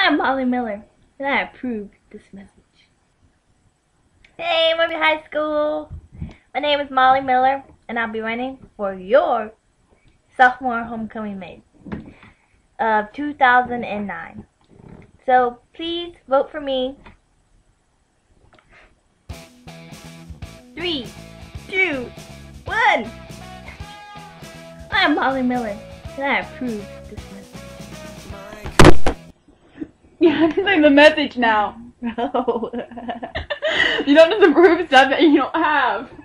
I'm Molly Miller, and I approve this message. Hey, Moby High School! My name is Molly Miller, and I'll be running for your Sophmore Homecoming Maid of 2009. So please vote for me. 3, 2, 1. I'm Molly Miller, and I approve this message. You have to say the message now. No. You don't just approve stuff that you don't have.